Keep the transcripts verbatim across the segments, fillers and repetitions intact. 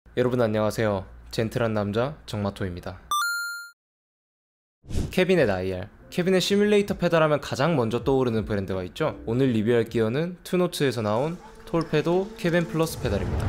여러분 안녕하세요. 젠틀한 남자 정마토입니다. 캐비넷 아이알, 캐비넷 시뮬레이터 페달하면 가장 먼저 떠오르는 브랜드가 있죠. 오늘 리뷰할 기어는 투노츠에서 나온 톨페도 캐벤 플러스 페달입니다.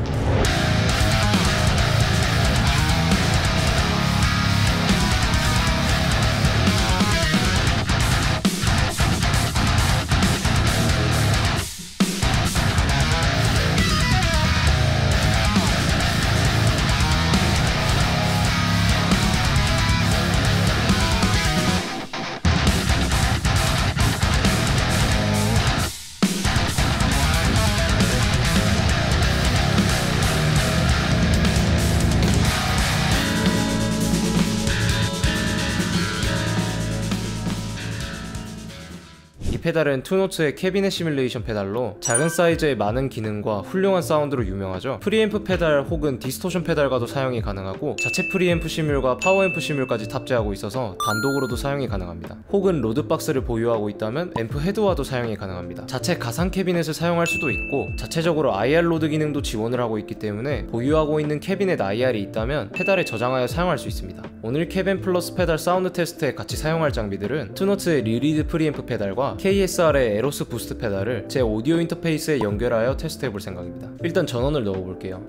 이 페달은 투노츠의 캐비넷 시뮬레이션 페달로 작은 사이즈의 많은 기능과 훌륭한 사운드로 유명하죠. 프리앰프 페달 혹은 디스토션 페달과도 사용이 가능하고 자체 프리앰프 시뮬과 파워앰프 시뮬까지 탑재하고 있어서 단독으로도 사용이 가능합니다. 혹은 로드박스를 보유하고 있다면 앰프 헤드와도 사용이 가능합니다. 자체 가상 캐비넷을 사용할 수도 있고 자체적으로 아이알 로드 기능도 지원을 하고 있기 때문에 보유하고 있는 캐비넷 아이알이 있다면 페달에 저장하여 사용할 수 있습니다. 오늘 캐벤 플러스 페달 사운드 테스트에 같이 사용할 장비들은 투노츠의 리리드 프리앰프 페달과 케이에스알의 에로스 부스트 페달을 제 오디오 인터페이스에 연결하여 테스트해볼 생각입니다. 일단 전원을 넣어볼게요.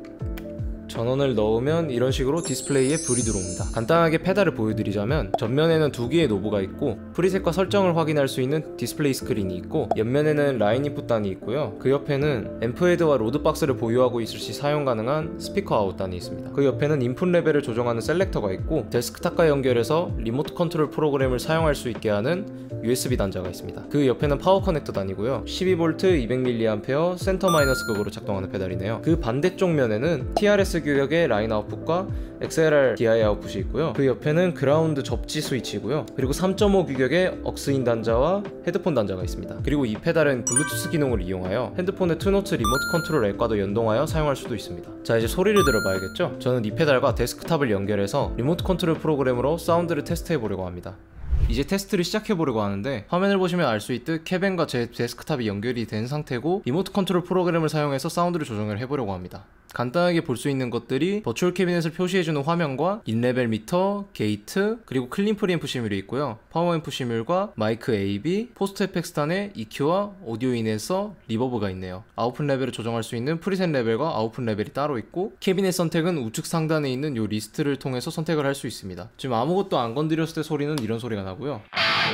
전원을 넣으면 이런 식으로 디스플레이에 불이 들어옵니다. 간단하게 페달을 보여드리자면 전면에는 두 개의 노브가 있고 프리셋과 설정을 확인할 수 있는 디스플레이 스크린이 있고 옆면에는 라인 인풋단이 있고요. 그 옆에는 앰프 헤드와 로드박스를 보유하고 있을 시 사용 가능한 스피커 아웃단이 있습니다. 그 옆에는 인풋 레벨을 조정하는 셀렉터가 있고 데스크탑과 연결해서 리모트 컨트롤 프로그램을 사용할 수 있게 하는 유에스비 단자가 있습니다. 그 옆에는 파워 커넥터 단이고요. 십이 볼트 이백 밀리앰페어 센터 마이너스 극으로 작동하는 페달이네요. 그 반대쪽 면에는 티알에스 규격의 라인 아웃풋과 엑스엘알 디아이 아웃풋이 있고요. 그 옆에는 그라운드 접지 스위치이고요. 그리고 삼 점 오 규격의 억스인 단자와 헤드폰 단자가 있습니다. 그리고 이 페달은 블루투스 기능을 이용하여 핸드폰의 투노츠 리모트 컨트롤 앱과도 연동하여 사용할 수도 있습니다. 자, 이제 소리를 들어봐야겠죠? 저는 이 페달과 데스크탑을 연결해서 리모트 컨트롤 프로그램으로 사운드를 테스트해 보려고 합니다. 이제 테스트를 시작해 보려고 하는데 화면을 보시면 알 수 있듯 캐벤과 제 데스크탑이 연결이 된 상태고 리모트 컨트롤 프로그램을 사용해서 사운드를 조정을 해보려고 합니다. 간단하게 볼 수 있는 것들이 버추얼 캐비넷을 표시해주는 화면과 인레벨 미터, 게이트, 그리고 클린 프리앰프 시뮬이 있고요. 파워앰프 시뮬과 마이크 에이비, 포스트 에펙스 단의 이큐와 오디오 인에서 리버브가 있네요. 아웃풋 레벨을 조정할 수 있는 프리셋 레벨과 아웃풋 레벨이 따로 있고 캐비넷 선택은 우측 상단에 있는 이 리스트를 통해서 선택을 할 수 있습니다. 지금 아무것도 안 건드렸을 때 소리는 이런 소리가 나고요.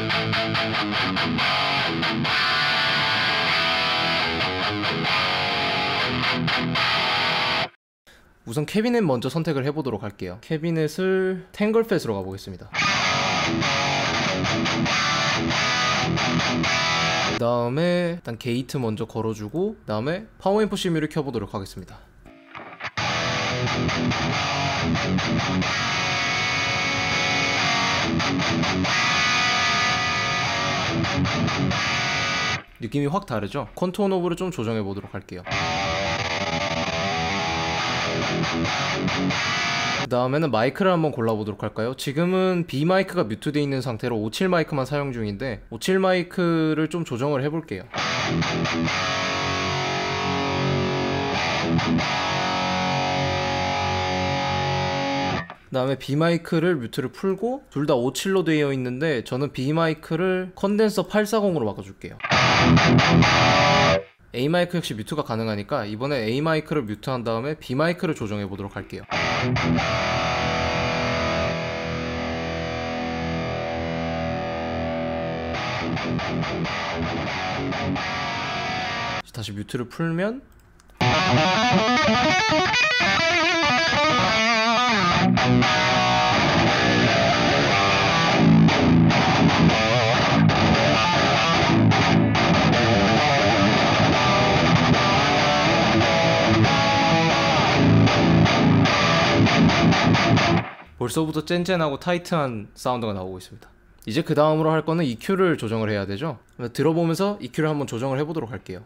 우선 캐비넷 먼저 선택을 해보도록 할게요. 캐비넷을 탱글팻으로 가보겠습니다. 그 다음에 일단 게이트 먼저 걸어주고 그 다음에 파워앰프 시뮬을 켜보도록 하겠습니다. 느낌이 확 다르죠? 컨트롤 노브를 좀 조정해 보도록 할게요. 그 다음에는 마이크를 한번 골라보도록 할까요? 지금은 B 마이크가 뮤트되어 있는 상태로 오십칠 마이크만 사용 중인데 오십칠 마이크를 좀 조정을 해볼게요. 그 다음에 B 마이크를 뮤트를 풀고 둘 다 오십칠로 되어 있는데 저는 B 마이크를 컨덴서 팔백사십으로 바꿔줄게요. A 마이크 역시 뮤트가 가능하니까 이번에 A 마이크를 뮤트한 다음에 B 마이크를 조정해 보도록 할게요. 다시 뮤트를 풀면 벌써부터 쨍쨍하고 타이트한 사운드가 나오고 있습니다. 이제 그 다음으로 할 거는 이큐를 조정을 해야 되죠. 들어보면서 이큐를 한번 조정을 해보도록 할게요.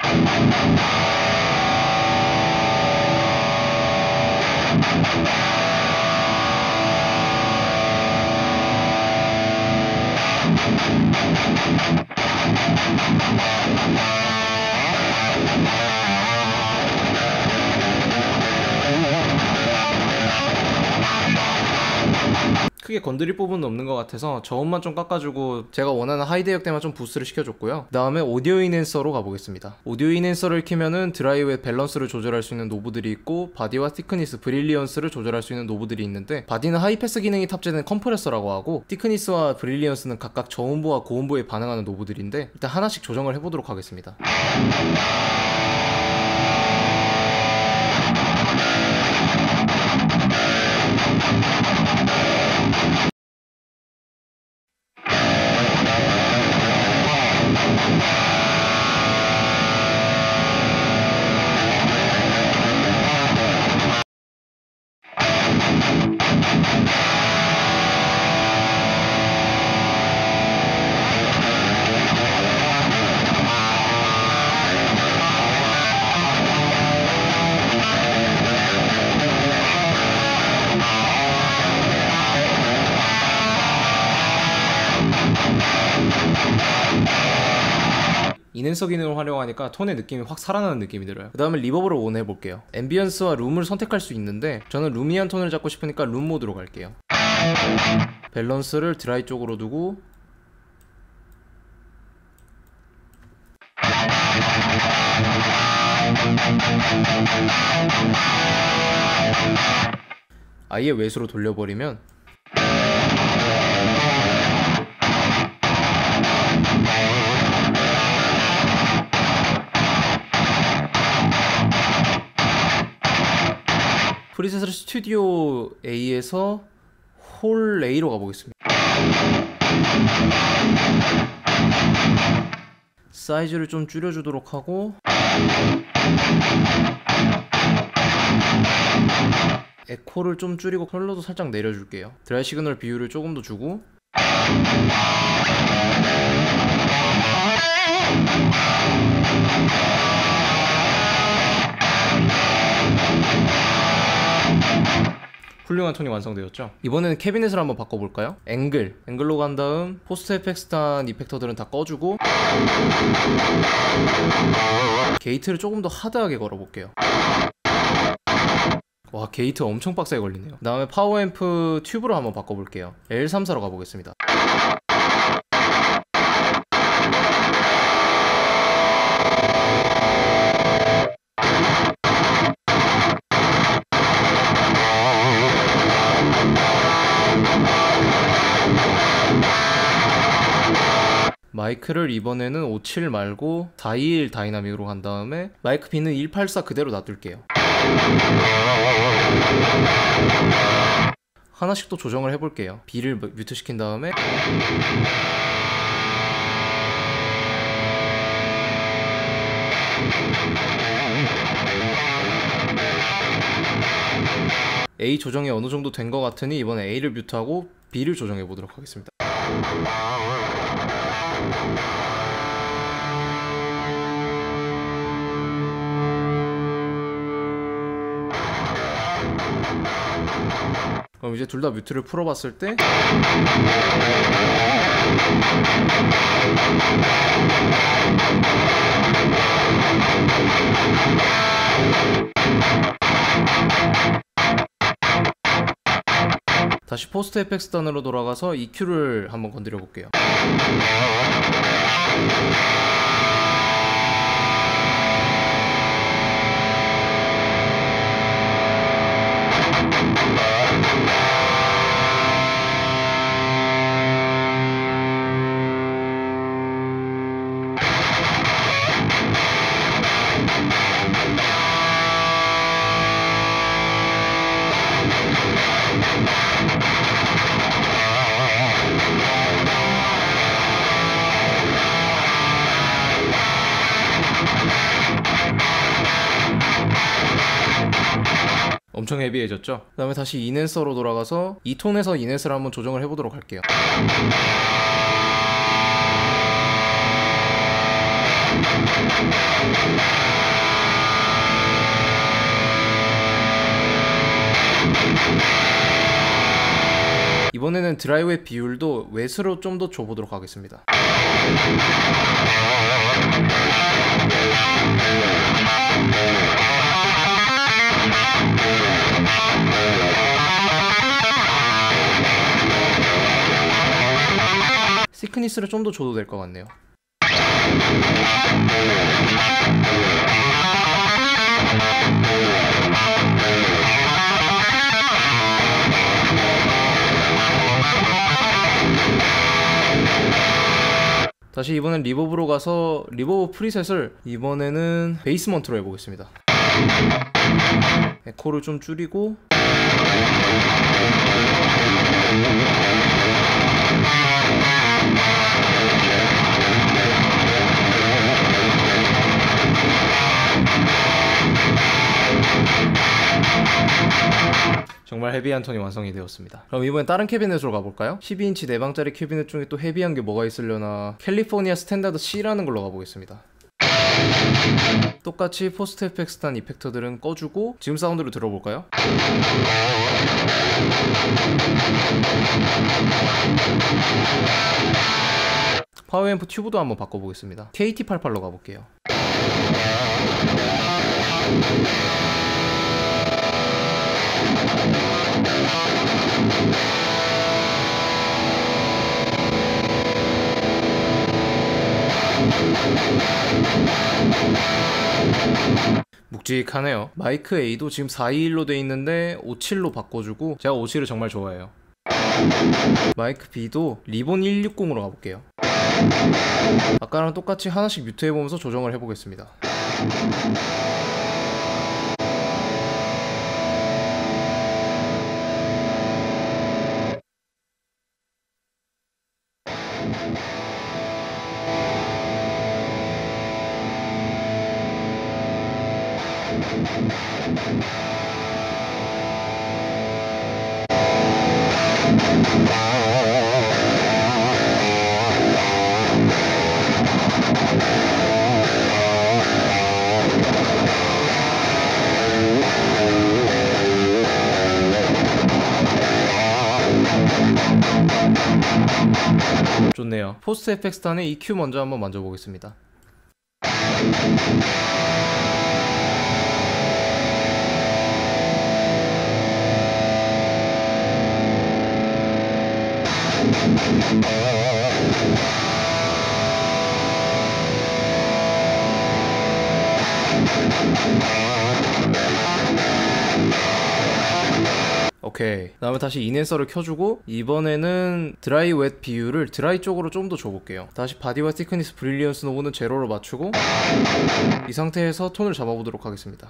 크게 건드릴 부분은 없는 것 같아서 저음만 좀 깎아주고 제가 원하는 하이 대역대만 좀 부스트를 시켜줬고요. 그 다음에 오디오 인핸서로 가보겠습니다. 오디오 인핸서를 키면은 드라이브의 밸런스를 조절할 수 있는 노브들이 있고 바디와 티크니스, 브릴리언스를 조절할 수 있는 노브들이 있는데, 바디는 하이패스 기능이 탑재된 컴프레서라고 하고 티크니스와 브릴리언스는 각각 저음부와 고음부에 반응하는 노브들인데, 일단 하나씩 조정을 해보도록 하겠습니다. 인핸서 기능을 활용하니까 톤의 느낌이 확 살아나는 느낌이 들어요. 그 다음에 리버브를 온 해볼게요. 앰비언스와 룸을 선택할 수 있는데 저는 룸이한 톤을 잡고 싶으니까 룸 모드로 갈게요. 밸런스를 드라이 쪽으로 두고 아예 외수로 돌려버리면 프리셋을 스튜디오 A에서 홀 A로 가보겠습니다. 사이즈를 좀 줄여주도록 하고 에코를 좀 줄이고 컬러도 살짝 내려줄게요. 드라이 시그널 비율을 조금 더 주고 훌륭한 톤이 완성되었죠. 이번에는 캐비넷을 한번 바꿔볼까요? 앵글, 앵글로 간 다음 포스트 에펙스 단 이펙터들은 다 꺼주고 게이트를 조금 더 하드하게 걸어볼게요. 와, 게이트 엄청 빡세게 걸리네요. 그 다음에 파워앰프 튜브로 한번 바꿔볼게요. 엘 삼십사로 가보겠습니다. 마이크를 이번에는 오십칠 말고 사이십일 다이나믹으로 간 다음에 마이크 빈은 백팔십사 그대로 놔둘게요. 하나씩 또 조정을 해볼게요. B를 뮤트 시킨 다음에 A 조정이 어느 정도 된 것 같으니 이번에 A를 뮤트하고 B를 조정해 보도록 하겠습니다. 그럼 이제 둘 다 뮤트를 풀어봤을 때 다시 포스트 에펙스 단으로 돌아가서 이큐를 한번 건드려 볼게요. 엄청 헤비해졌죠? 그 다음에 다시 인핸서로 돌아가서 이 톤에서 인핸서를 한번 조정을 해보도록 할게요. 이번에는 드라이브의 비율도 외수로 좀 더 줘보도록 하겠습니다. 티크니스를 좀 더 줘도 될 것 같네요. 다시 이번엔 리버브로 가서 리버브 프리셋을 이번에는 베이스먼트로 해보겠습니다. 에코를 좀 줄이고 정말 헤비한 톤이 완성이 되었습니다. 그럼 이번엔 다른 캐비넷으로 가볼까요? 십이 인치 내방짜리 캐비넷 중에 또 헤비한 게 뭐가 있으려나. 캘리포니아 스탠다드 C라는 걸로 가보겠습니다. 똑같이 포스트 에펙스탄 이펙터들은 꺼주고 지금 사운드를 들어볼까요? 파워앰프 튜브도 한번 바꿔보겠습니다. 케이티 팔십팔로 가볼게요. 묵직하네요. 마이크 A도 지금 사이십일로 돼 있는데 오십칠로 바꿔주고, 제가 오십칠을 정말 좋아해요. 마이크 B도 리본 백육십으로 가볼게요. 아까랑 똑같이 하나씩 뮤트 해보면서 조정을 해보겠습니다. 좋네요. 포스트 에펙스탄의 이큐 먼저 한번 만져보겠습니다. 오케이. 다음에 다시 인핸서를 켜주고 이번에는 드라이 웻 비율을 드라이 쪽으로 좀 더 줘볼게요. 다시 바디와 티크니스 브릴리언스 노브는 제로로 맞추고 이 상태에서 톤을 잡아보도록 하겠습니다.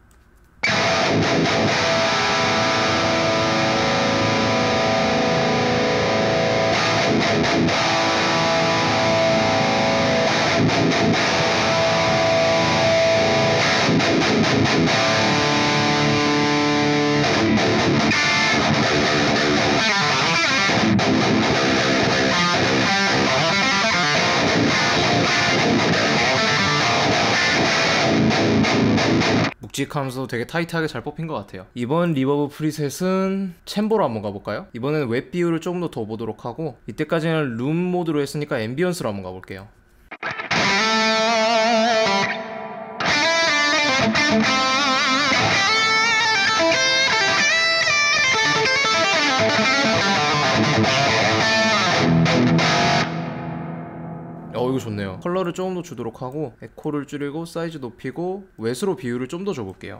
묵직하면서 되게 타이트하게 잘 뽑힌 것 같아요. 이번 리버브 프리셋은 챔버로 한번 가볼까요? 이번에는 웻 비율을 조금 더 더 보도록 하고, 이때까지는 룸 모드로 했으니까 앰비언스로 한번 가볼게요. 어 이거 좋네요. 컬러를 조금 더 주도록 하고 에코를 줄이고 사이즈 높이고 웻으로 비율을 좀 더 줘볼게요.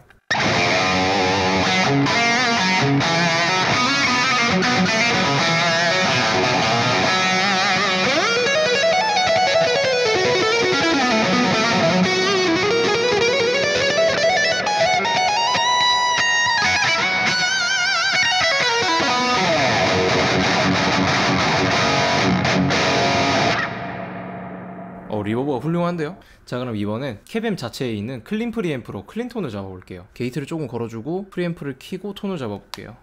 어 리버브가 훌륭한데요? 자 그럼 이번엔 캐뱀 자체에 있는 클린 프리앰프로 클린 톤을 잡아볼게요. 게이트를 조금 걸어주고 프리앰프를 키고 톤을 잡아볼게요.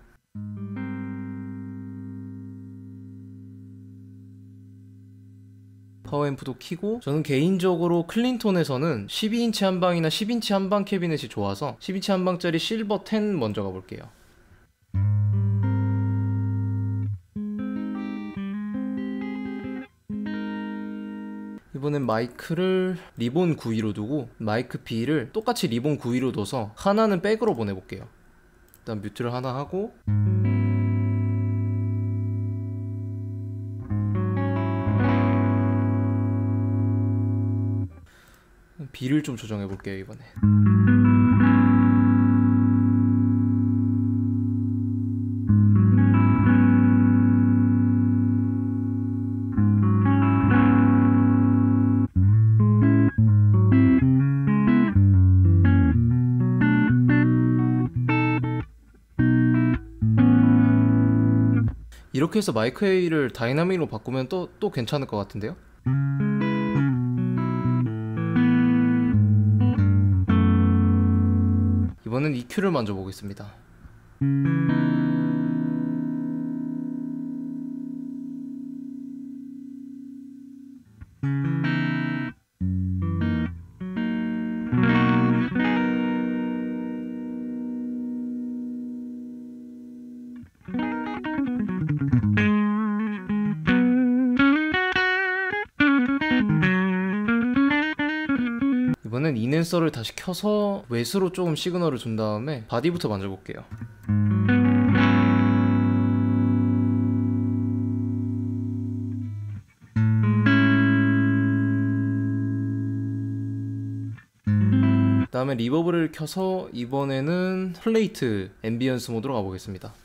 파워앰프도 키고, 저는 개인적으로 클린톤에서는 십이 인치 한방이나 십 인치 한방 캐비넷이 좋아서 십 인치 한방짜리 실버 텐 먼저 가볼게요. 이번엔 마이크를 리본 구십이로 두고 마이크 B를 똑같이 리본 구십이로 둬서 하나는 백으로 보내볼게요. 일단 뮤트를 하나 하고 B를 좀 조정해 볼게요 이번에. 이렇게 해서 마이크 A를 다이나믹으로 바꾸면 또, 또 괜찮을 것 같은데요? 이번엔 이큐를 만져 보겠습니다. 이번엔 이낸서를 다시 켜서 외수로 조금 시그널을 준 다음에 바디부터 만져볼게요. 그 다음에 리버브를 켜서 이번에는 플레이트 앰비언스 모드로 가보겠습니다.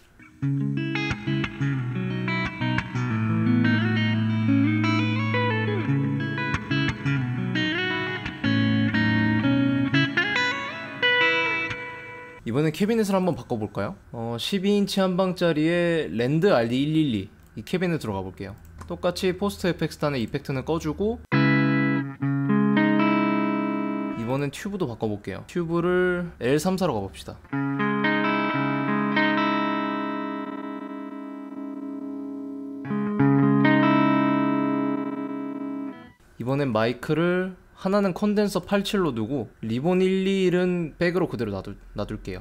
이번엔 캐비넷을 한번 바꿔볼까요? 어, 십이 인치 한방짜리의 랜드 알디 일일이 이 캐비넷으로 가볼게요. 똑같이 포스트 에펙스단의 이펙트는 꺼주고 이번엔 튜브도 바꿔볼게요. 튜브를 엘 삼십사로 가봅시다. 이번엔 마이크를 하나는 컨덴서 팔십칠로 두고 리본 일십일은 백으로 그대로 놔둘, 놔둘게요.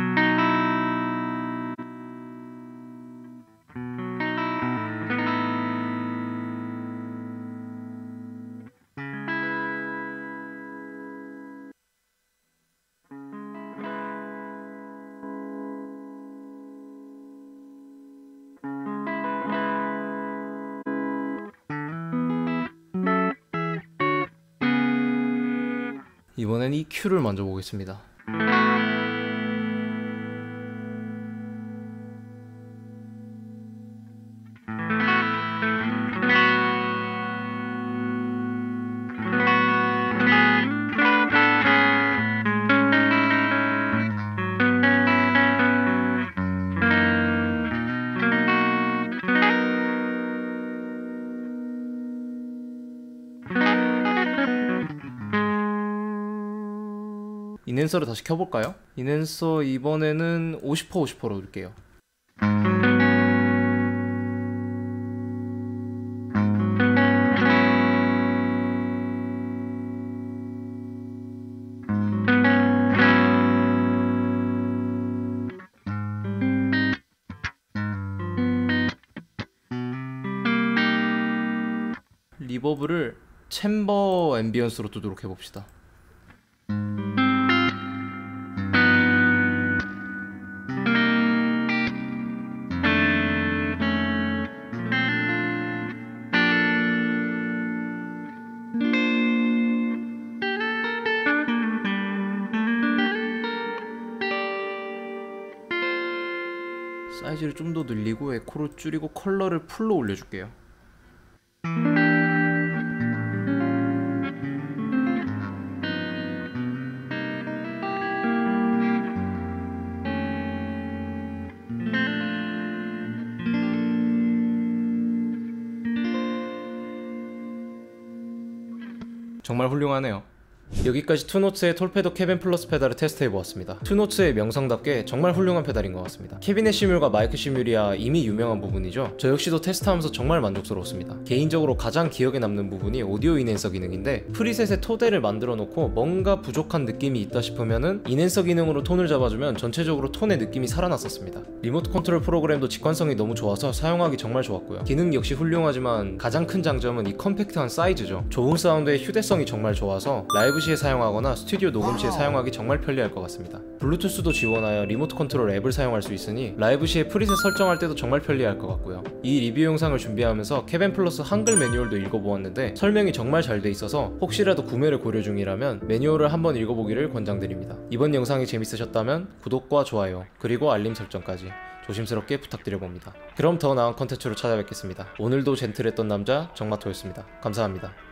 이번엔 이큐를 만져보겠습니다. 이낸서를 다시 켜볼까요? 이낸서 이번에는 오십 퍼센트 오십 퍼센트로 둘게요. 리버브를 챔버 앰비언스로 두도록 해봅시다. 사이즈를 좀 더 늘리고 에코를 줄이고 컬러를 풀로 올려줄게요. 정말 훌륭하네요. 여기까지 투노츠의 톨페도 캐빈 플러스 페달을 테스트해보았습니다. 투노츠의 명성답게 정말 훌륭한 페달인 것 같습니다. 캐비넷 시뮬과 마이크 시뮬이야 이미 유명한 부분이죠. 저 역시도 테스트하면서 정말 만족스러웠습니다. 개인적으로 가장 기억에 남는 부분이 오디오 인핸서 기능인데 프리셋의 토대를 만들어 놓고 뭔가 부족한 느낌이 있다 싶으면은 인핸서 기능으로 톤을 잡아주면 전체적으로 톤의 느낌이 살아났었습니다. 리모트 컨트롤 프로그램도 직관성이 너무 좋아서 사용하기 정말 좋았고요. 기능 역시 훌륭하지만 가장 큰 장점은 이 컴팩트한 사이즈죠. 좋은 사운드의 휴대성이 정말 좋아서 라이브 라이브 시에 사용하거나 스튜디오 녹음 시에 사용하기 정말 편리할 것 같습니다. 블루투스도 지원하여 리모트 컨트롤 앱을 사용할 수 있으니 라이브 시에 프리셋 설정할 때도 정말 편리할 것 같고요. 이 리뷰 영상을 준비하면서 케벤 플러스 한글 매뉴얼도 읽어보았는데 설명이 정말 잘 돼 있어서 혹시라도 구매를 고려 중이라면 매뉴얼을 한번 읽어보기를 권장드립니다. 이번 영상이 재밌으셨다면 구독과 좋아요 그리고 알림 설정까지 조심스럽게 부탁드려봅니다. 그럼 더 나은 컨텐츠로 찾아뵙겠습니다. 오늘도 젠틀했던 남자 정마토였습니다. 감사합니다.